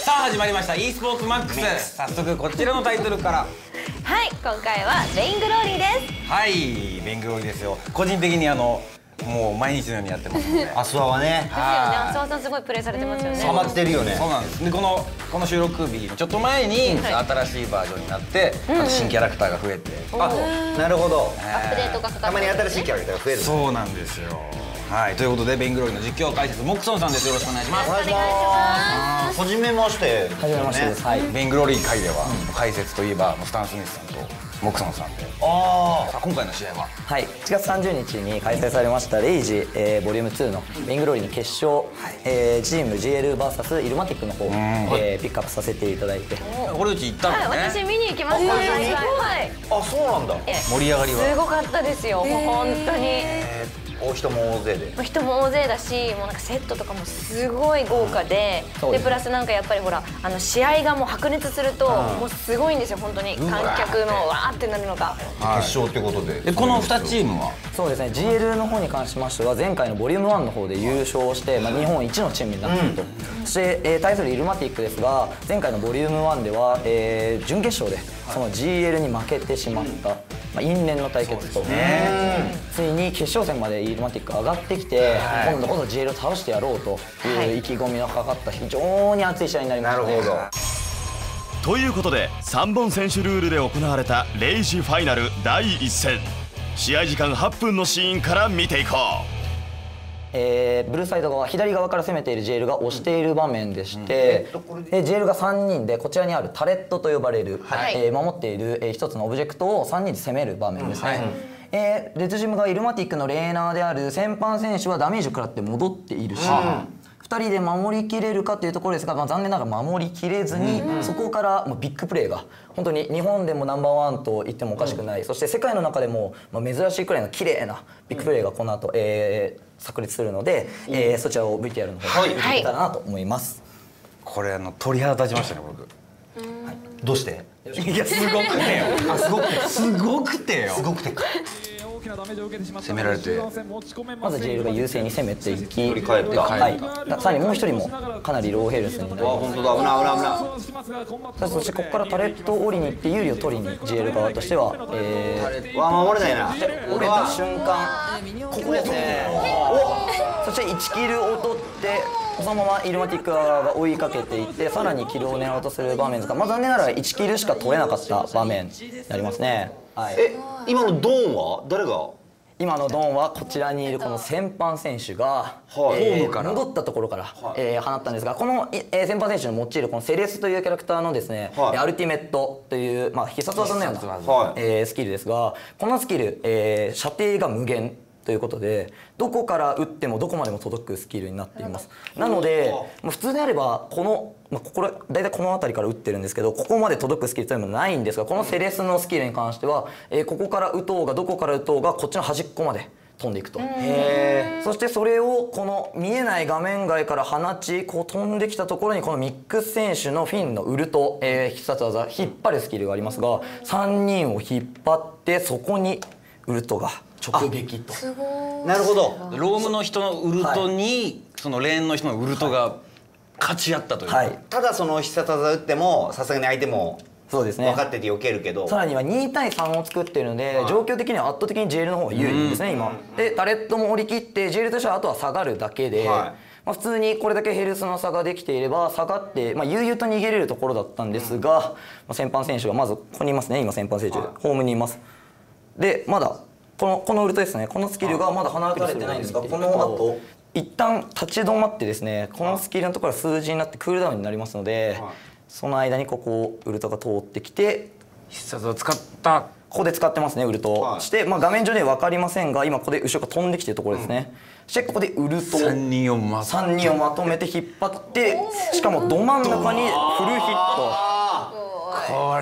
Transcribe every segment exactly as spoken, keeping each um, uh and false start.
さあ始まりました e スポーツマックス。早速こちらのタイトルから。 はい、今回はレイングローリーです。 はい、レイングローリーですよ。個人的にあのもう毎日のようにやってますので。 アスワはね。 ですよね。アスワさんすごいプレイされてますよね。 ハマってるよね。 そうなんです。でこのこの収録日のちょっと前に新しいバージョンになって、あと新キャラクターが増えて。 あ、なるほど。 アップデートがかかって。 たまに新しいキャラクターが増える。 そうなんですよ。はい、ということでレイングローリーの実況解説モクソンさんです。よろしくお願いします。 お願いします。 はじめまして。 はじめましてです。はい。 レイングローリー界では解説といえばスタン・スミスさんとモクソンさんで。 ああ、今回の試合ははい、いちがつさんじゅうにちに開催されましたレイジ、えー、ボリュームツーのレイングローリーの決勝、はい、えー、チーム ジーエルブイエス イルマティックの方を、えー、ピックアップさせていただいて。 堀内行ったのね。 はい、私見に行きました。はい。 あ、そうなんだ。 盛り上がりはすごかったですよ。もう本当に。 お人も大勢で。 人も大勢だし、もうなんかセットとかもすごい豪華で、でプラスなんかやっぱりほらあの試合がもう白熱するともうすごいんですよ本当に観客のわーってなるのが。 決勝ってことで。 でこのにチームは。 そうですね。ジーエル の方に関しましては前回のボリュームワンの方で優勝して、まあ日本一のチームになったと。そして、えー、対するイルマティックですが前回のボリュームワンでは、えー、準決勝でその ジーエル に負けてしまった。まあ因縁の対決と、ついに決勝戦までイルマティック上がってきて、今度こそ ジーエル を倒してやろうという意気込みのかかった非常に熱い試合になりました。 なるほど。 ということでさんぼん選手ルールで行われたレイジファイナルだいいっ戦、試合時間はっぷんのシーンから見ていこう。 えー、ブルーサイド側左側から攻めている ジーエル が押している場面でして、うん、で ジーエル がさんにんでこちらにあるタレットと呼ばれる、はい、えー、守っている、えー、一つのオブジェクトをさんにんで攻める場面ですね。はい、えー、レッドジムがイルマティックのレーナーである先般選手はダメージを食らって戻っているし、うん、ふたりで守りきれるかというところですが、まあ、残念ながら守りきれずに、うん、そこからもうビッグプレーが本当に日本でもナンバーワンと言ってもおかしくない、うん、そして世界の中でも、まあ、珍しいくらいの綺麗なビッグプレーがこの後、えー炸裂するので、えー、そちらを ブイティーアール の方に見ていけたらなと思います。 これあの鳥肌立ちましたね僕。 はい、どうして？ いやすごくてよ。 あ、すごくてすごくてよ。 すごくてか。 攻められてまず ジーエル が優勢に攻めていき、 振り返って、 はい、さらにもう一人もかなりローヘルスになります。 あ、本当だ。危ない危ない危ない。 そしてここからタレットを降りに行って有利を取りに ジーエル 側としては、 えー、わ守れないな。 折れた瞬間ここですね。そしていちキルを取ってそのままイルマティック側が追いかけていってさらにキルを狙おうとする場面ですが、まあ、残念ながらいちキルしか取れなかった場面になりますね。はい、 え、今のドーンは誰が？ 今のドンはこちらにいるこの先般選手が、 はい、 えー、 ホームから戻ったところから、はい、えー、放ったんですが、この、えー、先般選手の用いるこのセレスというキャラクターのですね、はい、アルティメットという、まあ、必殺技のような、はい、えー、スキルですが、このスキル、えー、射程が無限ということでどこから撃ってもどこまでも届くスキルになっています。なので普通であればこの、まあ、ここ大体この辺りから撃ってるんですけどここまで届くスキルというのはないんですが、このセレスのスキルに関しては、えー、ここから撃とうがどこから撃とうがこっちの端っこまで飛んでいくと。へー。そしてそれをこの見えない画面外から放ちこう飛んできたところにこのミックス選手のフィンのウルト、えー、必殺技引っ張るスキルがありますがさんにんを引っ張ってそこにウルトが直撃と。 なるほど。 ロームの人のウルトに、はい、そのレーンの人のウルトが勝ち合ったというか、はい、 ただその必殺技打ってもさすがに相手もそうですね分かってて避けるけど、 さらにはにたいさんを作っているので、はい、状況的には圧倒的に ジーエル の方が有利ですね、うん、今。でタレットも折り切って ジーエル としてはあとは下がるだけで、はい、まあ普通にこれだけヘルスの差ができていれば下がって、まあ、悠々と逃げれるところだったんですが、うん、まあ先般選手がまずここにいますね。今先般選手、はい、ホームにいます。でまだこのこのウルトですね。このスキルがまだ離れてないんですが、この後一旦立ち止まってですね、このスキルのところが数字になってクールダウンになりますので、はい、その間にここをウルトが通ってきて必殺を使ったここで使ってますねウルト、はい、して、まあ、画面上では分かりませんが今ここで後ろが飛んできてるところですね、うん、そしてここでウルトさんにんをまさんにんをまとめて引っ張ってしかもど真ん中にフルヒット。 これは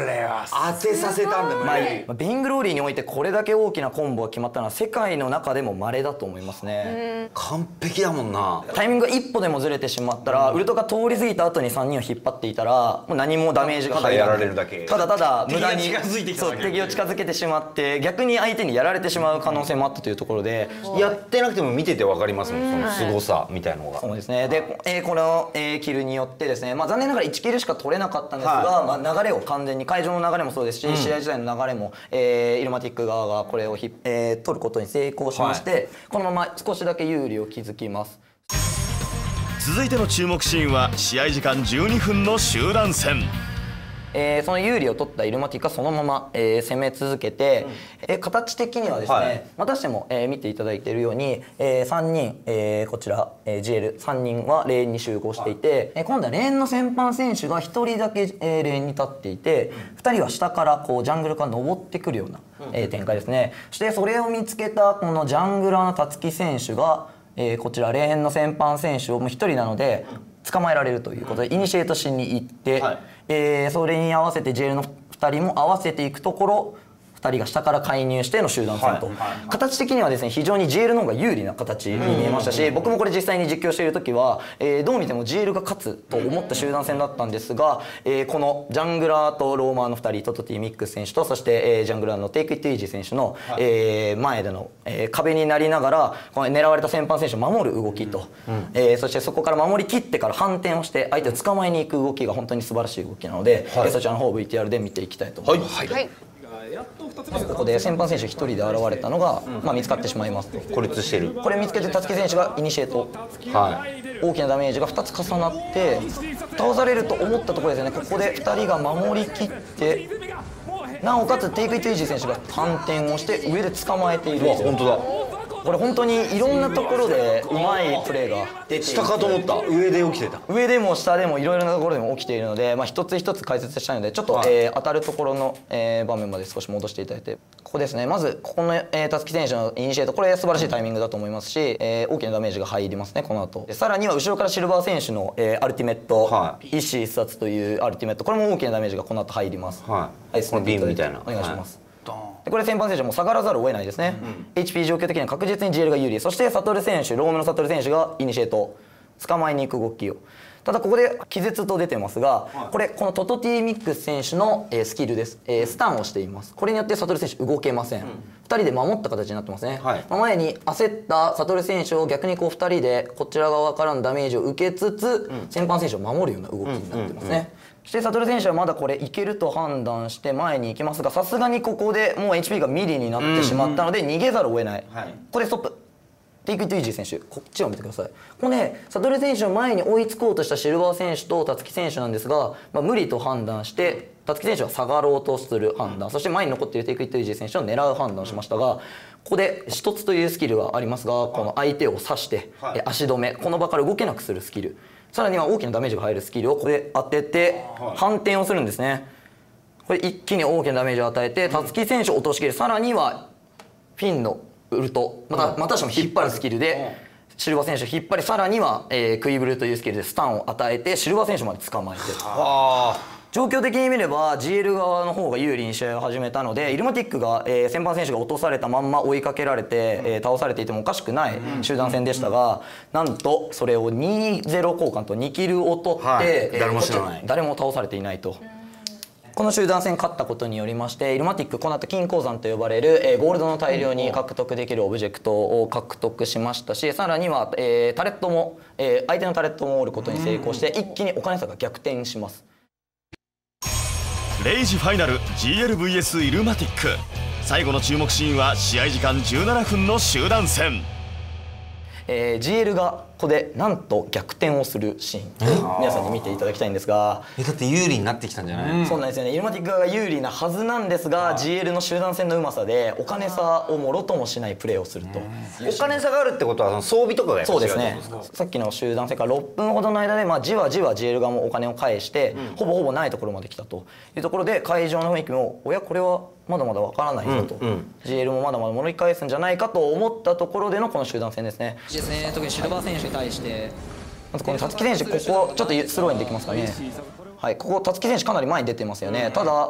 当てさせたんだよ、 まあ、ベイングローリーにおいてこれだけ大きなコンボが決まったのは世界の中でも稀だと思いますね。 完璧だもんな。 タイミングが一歩でもずれてしまったら、ウルトが通り過ぎた後にさんにんを引っ張っていたらもう何もダメージが入らない、 やられるだけ、 ただただ無駄に敵が近づいてきただけそう敵を近づけてしまって逆に相手にやられてしまう可能性もあったというところで、 やってなくても見てて分かりますもん、その凄さみたいのが。 そうですね。で、えーこの、えーキルによってですね、まあ、残念ながらいちキルしか取れなかったんですが、 はいまあ、流れを完全に会場の流れもそうですし、試合自体の流れも、えーイルマティック側がこれをひ、えー取ることに成功しまして、 はいこのまま少しだけ有利を築きます。 続いての注目シーンは試合時間じゅうにふんの集団戦。 えーその有利を取ったイルマティックはそのまま、えー攻め続けて、えー形的にはですね、 はいまたしても、えー見ていただいているように、えーさんにん、えーこちら、えージーエルさんにんはレーンに集合していて、えー今度はレーンの先般選手がひとりだけ、えーレーンに立っていて、ふたりは下からこうジャングルから登ってくるような、えー展開ですね。そしてそれを見つけたこのジャングラーのたつき選手が、えーこちらレーンの先般選手をもうひとりなので捕まえられるということでイニシエートしに行って、 はいえーそれに合わせて ジェイエル のふたりも合わせていくところふたりが下から介入しての集団戦と、 はいはい形的にはですね非常に ジェイエル の方が有利な形に見えましたし、僕もこれ実際に実況している時は、えーどう見ても ジェイエル が勝つと思った集団戦だったんですが、えーこのジャングラーとローマーのふたりトトティミックス選手とそして、えージャングラーのテイクイットイージー選手の、えー前での、えー壁になりながらこの狙われた先般選手を守る動きと、えーそしてそこから守りきってから反転をして相手を捕まえに行く動きが本当に素晴らしい動きなので、 はいえーそちらの方を ブイティーアール で見ていきたいと思います。 はい。 ここで先般選手ひとりで現れたのが、まあ、見つかってしまいますと。 孤立してる。 これ見つけてたつき選手がイニシエート、 はい大きなダメージがふたつ重なって倒されると思ったところですよね。ここでふたりが守りきってなおかつテイクイットイージー選手が反転をして上で捕まえている。 本当だ。 これ本当にいろんなところでうまいプレーが出ていて、 下かと思った。上で起きてた。 上でも下でもいろいろなところでも起きているので、まあ、一つ一つ解説したいのでちょっと、 はいえー当たるところの、えー場面まで少し戻していただいて、ここですね。まずここの、えー、たつき選手のイニシエート、これ素晴らしいタイミングだと思いますし、えー大きなダメージが入りますねこの後でさらには後ろからシルバー選手の、えーアルティメット、 は一死一殺というアルティメット、これも大きなダメージがこの後入ります。 はい進このビームんでいただみたいなお願いします。でこれ先般選手も下がらざるを得ないですね、エイチピー 状況的には確実に ジーエル が有利、そして悟選手、ロームの悟選手がイニシエート捕まえに行く動きを、ただここで気絶と出てますが、これこのトトティミックス選手の、えースキルです、えースタンをしています。これによって悟選手動けません、ふたりで守った形になってますね、 はいまあ前に焦った悟選手を逆にこうふたりでこちら側からのダメージを受けつつ、先般選手を守るような動きになってますね。そして悟選手はまだこれいけると判断して前に行きますが、さすがにここでもう エイチピー がミリになってしまったので逃げざるを得ない、 はいここでストップ。テイクイットイージー選手、こっちを見てください。ここね、悟選手の前に追いつこうとしたシルバー選手とたつき選手なんですが、まあ、無理と判断してたつき選手は下がろうとする判断、そして前に残っているテイクイットイージー選手を狙う判断をしましたが、ここで一つというスキルがありますが、この相手を刺して、 はいえ足止め、この場から動けなくするスキル、さらには大きなダメージが入るスキルをここで当てて反転をするんですね。これ一気に大きなダメージを与えてたつき選手を落としきる、さらにはフィンのウルト、またまたしても引っ張るスキルでシルバー選手を引っ張り、さらには、えークイブルというスキルでスタンを与えてシルバー選手まで捕まえて、状況的に見れば ジーエル 側の方が有利に試合を始めたので、イルマティックが、えー先般選手が落とされたまんま追いかけられて、えー倒されていてもおかしくない集団戦でしたが、なんとそれを にたいゼロ 交換とにキルを取って、 はいえー誰も死なないこっち誰も倒されていないと。この集団戦勝ったことによりまして、イルマティックこの後金鉱山と呼ばれる、えーゴールドの大量に獲得できるオブジェクトを獲得しましたし、さらには、えータレットも、えー相手のタレットも折ることに成功して一気にお金差が逆転します。 レイジファイナル ジーエルブイエス イルマティック、最後の注目シーンは試合時間じゅうななふんの集団戦。 えー、ジーエル がここでなんと逆転をするシーン、皆さんに見ていただきたいんですが、 えだって有利になってきたんじゃない？ そうなんですよね。イルマティック側が有利なはずなんですが、ジーエル の集団戦のうまさでお金差をもろともしないプレーをすると。 お金差があるってことはその装備とかがやっぱ違そうですねってことですか？ さっきの集団戦からろっぷんほどの間で、まあ、じわじわ ジーエル 側もお金を返して、ほぼほぼないところまで来たというところで、会場の雰囲気もおやこれはまだまだわからないぞと、 うんうんジーエル もまだまだ盛り返すんじゃないかと思ったところでのこの集団戦ですね。ですね、特にシルバー選手に対してまずこのたつき選手、ここちょっとスローにできますかね。はい、ここたつき選手かなり前に出てますよね。ただ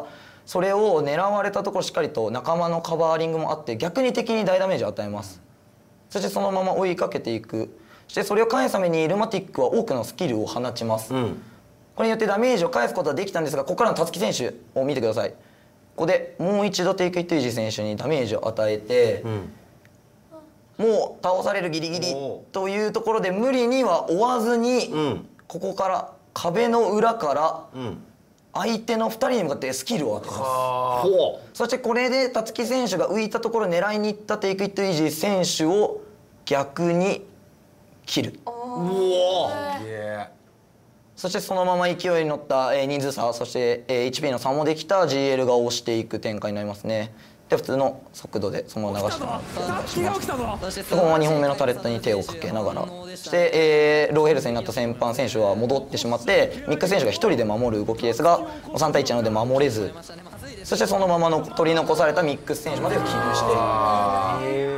それを狙われたところしっかりと仲間のカバーリングもあって逆に敵に大ダメージを与えます。そしてそのまま追いかけていく。そしてそれを返すためにイルマティックは多くのスキルを放ちます、うん、これによってダメージを返すことはできたんですが、ここからのたつき選手を見てください。ここでもう一度テイクイットイージー選手にダメージを与えて、うん、もう倒されるギリギリというところで無理には追わずに、うん、ここから壁の裏から相手のふたりに向かってスキルを当てます。そしてこれでたつき選手が浮いたところ狙いに行ったテイクイットイージー選手を逆に切る。そしてそのまま勢いに乗った人数差、そして エイチピー の差もできた ジーエル が押していく展開になりますね。で普通の速度でそのまま流してもらったします。そのままにほんめのタレットに手をかけながら、そして、えー、ローヘルスになった先般選手は戻ってしまってミックス選手がひとりで守る動きですがさんたいいちなので守れず、そしてそのままの取り残されたミックス選手までをキルして、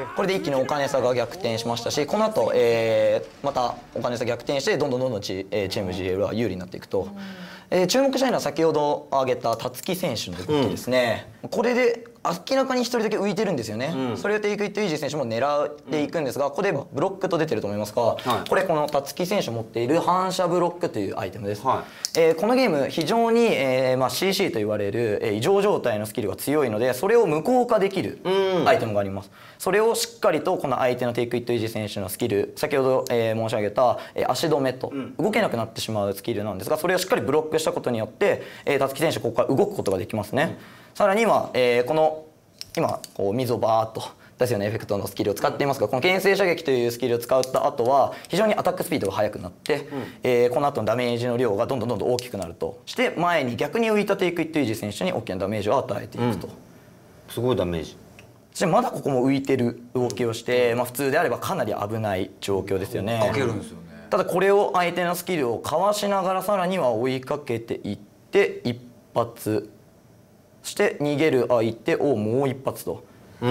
これで一気にお金差が逆転しましたし、この後、えー、またお金差逆転してどんどんどんどんチ、えー、チーム ジーエル は有利になっていくと。えー、注目したいのは先ほど挙げたたつき選手の動きですね、うん、これで明らかにひとりだけ浮いてるんですよね、うん、それをテイクイットイージー選手も狙っていくんですが、ここでブロックと出てると思いますが、はい、これこのたつき選手持っている反射ブロックというアイテムです、はい、えー、このゲーム非常に、えーまあ、シーシー と言われる、えー、異常状態のスキルが強いのでそれを無効化できるアイテムがあります。それをしっかりとこの相手のテイクイットイージー選手のスキル、先ほど、えー、申し上げた、えー、足止めと、うん、動けなくなってしまうスキルなんですが、それをしっかりブロックしたことによってたつき選手ここから動くことができますね、うん、さらには、えー、この今こう水をバーッと出すようなエフェクトのスキルを使っていますが、この牽制射撃というスキルを使った後は非常にアタックスピードが速くなって、うん、えー、この後のダメージの量がどんどんどんどん大きくなるとして前に逆に浮いたテイクイットイージー選手に大きなダメージを与えていくと、うん、 すごいダメージ。 そしてまだここも浮いてる動きをして、まあ、普通であればかなり危ない状況ですよね。 かけるんですよね。 ただこれを相手のスキルをかわしながらさらには追いかけていって一発、そして逃げる相手をもう一発と、 うん、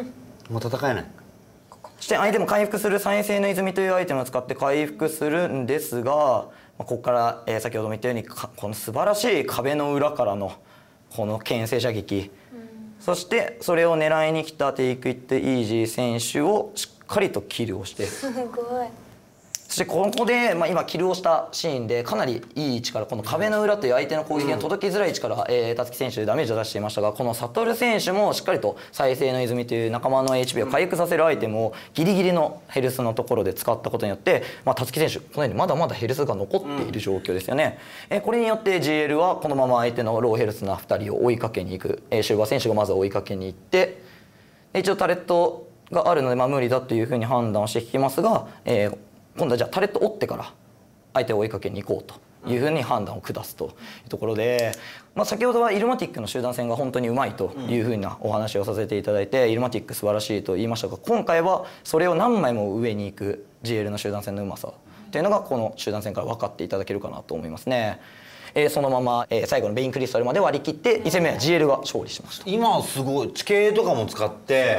もう戦えない。 そして相手も回復する再生の泉というアイテムを使って回復するんですが、ここから、えー、先ほども言ったようにこの素晴らしい壁の裏からのこの牽制射撃、うん、そしてそれを狙いに来たテイクイットイージー選手をしっかりとキルをして、 すごい。 そしてここで、まあ、今キルをしたシーンでかなりいい位置からこの壁の裏という相手の攻撃が届きづらい位置からたつき選手でダメージを出していましたが、この悟選手もしっかりと再生の泉という仲間の エイチピー を回復させるアイテムをギリギリのヘルスのところで使ったことによってたつき選手このようにまだまだヘルスが残っている状況ですよね、うん、えこれによって ジーエル はこのまま相手のローヘルスなふたりを追いかけに行く、シルバー選手がまず追いかけに行って一応タレットがあるのでまあ無理だというふうに判断をして引きますが、えー今度はじゃあタレットを追ってから相手を追いかけに行こうというふうに判断を下すというところで、まあ、先ほどはイルマティックの集団戦が本当にうまいというふうなお話をさせていただいてイルマティック素晴らしいと言いましたが、今回はそれを何枚も上に行く ジーエル の集団戦のうまさというのがこの集団戦から分かっていただけるかなと思いますね。えー、そのまま、えー、最後のベインクリスタルまで割り切ってに戦目は ジーエル が勝利しました。 今すごい地形とかも使って、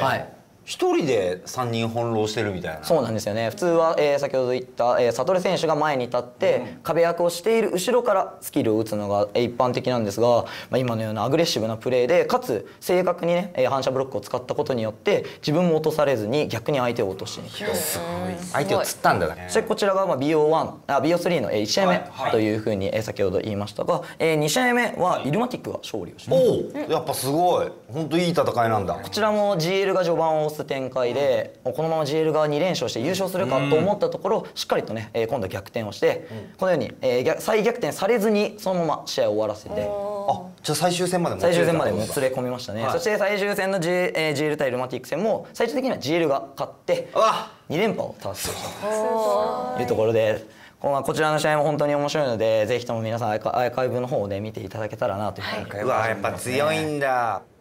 はい、一人でさんにん翻弄してるみたいな。 そうなんですよね。普通は、えー、先ほど言った、えー、悟選手が前に立って、うん、壁役をしている後ろからスキルを打つのが、えー、一般的なんですが、まあ、今のようなアグレッシブなプレーでかつ正確にね、えー、反射ブロックを使ったことによって自分も落とされずに逆に相手を落としに行くと。 すごい。相手を釣ったんだね。 そしてこちらが、まあ、ビーオーワン、あ ビーオースリー のいち試合目というふうに、えー、先ほど言いましたが、えー、に試合目はイルマティックが勝利をしました。 おお、やっぱすごい。本当いい戦いなんだ。 こちらも ジーエル が序盤を押す展開で、このまま ジーエル がに連勝して優勝するかと思ったところしっかりとね、えー、今度は逆転をして、うん、このように、えー、再逆転されずにそのまま試合を終わらせて、 あ、じゃあ最終戦までも最終戦までもつれ込みましたね、はい、そして最終戦の G、えー、ジーエル 対イルマティック戦も最終的には ジーエル が勝ってに連覇を達成したというところで、こちらの試合も本当に面白いのでぜひとも皆さんアーカイブの方で見ていただけたらなというふうに、 うわやっぱ強いんだ。